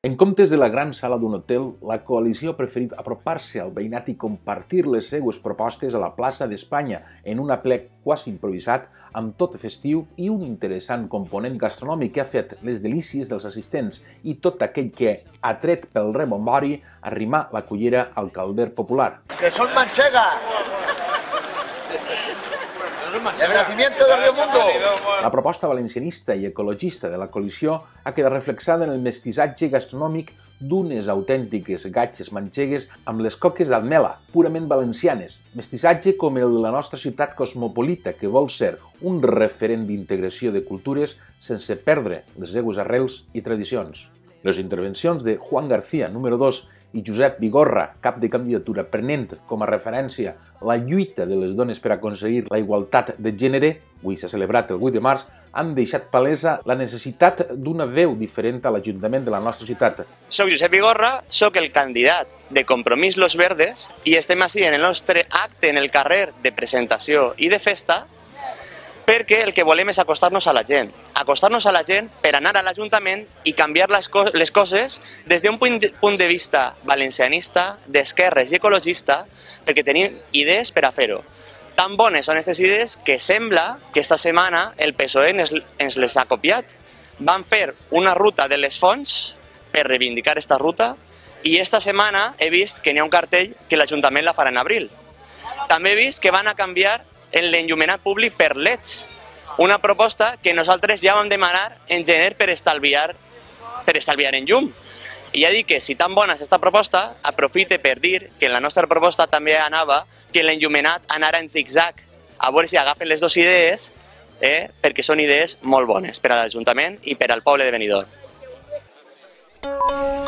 En comptes de la gran sala d'un hotel, la coalició ha preferit apropar-se al veïnat i compartir les seues propostes a la plaça d'Espanya en un aplec quasi improvisat, amb tot festiu i un interessant component gastronòmic que ha fet les delícies dels assistents i tot aquell que, atret pel rebombori, arrimar la cullera al calder popular. ¡Que son manchegas! ¡El nacimiento de Río Mundo! La proposta valencianista i ecologista de la coalició ha quedat reflexada en el mestissatge gastronòmic d'unes autèntiques gatxes manxegues amb les coques d'Almela, purament valencianes, mestissatge com el de la nostra ciutat cosmopolita que vol ser un referent d'integració de cultures sense perdre les seues arrels i tradicions. Les intervencions de Juan García, número 2, i Josep Vigorra, cap de candidatura, prenent com a referència la lluita de les dones per aconseguir la igualtat de gènere, avui s'ha celebrat el 8 de març, han deixat palesa la necessitat d'una veu diferent a l'Ajuntament de la nostra ciutat. Soc Josep Vigorra, soc el candidat de Compromís Los Verdes i estem així en el nostre acte en el carrer de presentació i de festa perquè el que volem és acostar-nos a la gent per anar a l'Ajuntament i canviar les coses des d'un punt de vista valencianista, d'esquerres i ecologista, perquè tenim idees per a fer-ho. Tan bones són aquestes idees que sembla que esta setmana el PSOE ens les ha copiat. Van fer una ruta de les fonts per reivindicar aquesta ruta i esta setmana he vist que n'hi ha un cartell que l'Ajuntament la farà en abril. També he vist que van a canviar en l'enllumenat públic per LEDs, una proposta que nosaltres ja vam demanar en gener per estalviar en llum. I ja dic que si tan bona és aquesta proposta, aprofite per dir que en la nostra proposta també anava que l'enllumenat anara en zigzag, a veure si agafen les dues idees, perquè són idees molt bones per a l'Ajuntament i per al poble de Benidorm.